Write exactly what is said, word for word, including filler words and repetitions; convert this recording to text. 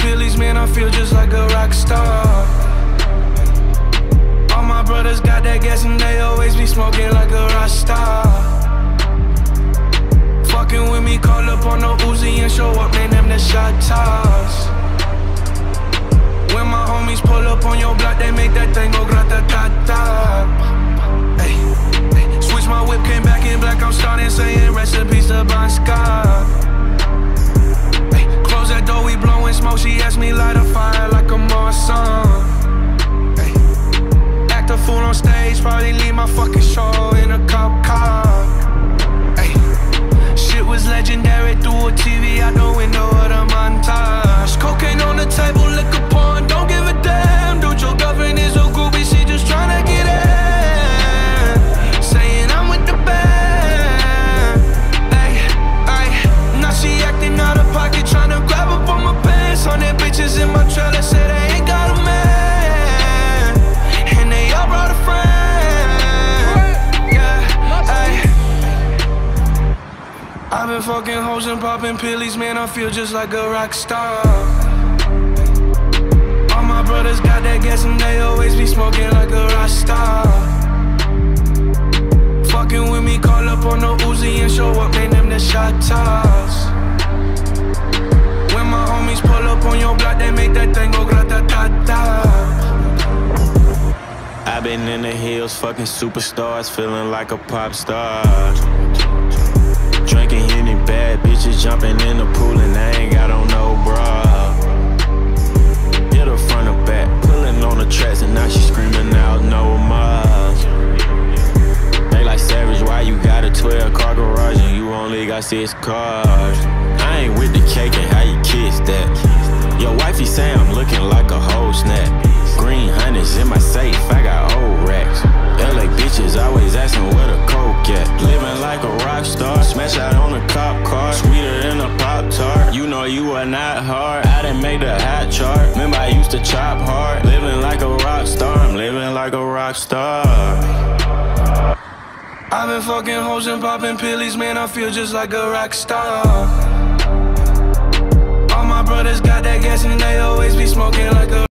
pillies, man, I feel just like a rock star. All my brothers got that gas and they always be smoking like a rock star. Fucking with me, call up on the Uzi and show up, man, them the shot toss. When my homies pull up on your block, they make that thing go grata-ta-ta. Ay, ay. Switch my whip, came back in black, I'm starting saying recipes to Bon Scott. Ay, close that door, we blowing smoke, she asked me light a fire like a Marsan. Ay, act a fool on stage, probably leave my fucking show in a cop car. Ay, shit was legendary through a T V out the window of the montage. Cocaine on the table, liquor porn, don't give a damn. Dude, your girlfriend is a groupie, she just tryna get in. Saying I'm with the band. Ay, ay. Now she acting out of pocket, tryna grab up on my pants. On their bitches in my trailer, say they ain't got a man, and they all brought a friend. Yeah, ay. I've been fucking hoes and popping pillies, man, I feel just like a rock star. All my brothers got that gas and they always be smoking like a rock star. Fucking with me, call up on the Uzi and show up, man, them the shot toss. When my homies pull up on your block, they make that thing go grata-ta-ta. I've been in the hills, fucking superstars, feeling like a pop star. Drinking any bad bitches, jumping in the pool and I ain't got on no bra. Hit her front or back, pulling on the tracks and now she screaming out no more. They like Savage, why you got a twelve car garage and you only got six cars? I ain't with the cake and how you kiss that. Your wifey say I'm looking like a whole snap. Green hundreds in my safe, I got old racks. L A bitches always asking where the coke at. Living like a rock star, smash out on a cop car, sweeter than a Pop-Tart. You know you are not hard, I didn't make the hot chart. Remember I used to chop hard. Living like a rock star, I'm living like a rock star. I've been fucking hoes and popping pillies, man, I feel just like a rock star. All my brothers got that gas and they always be smoking like a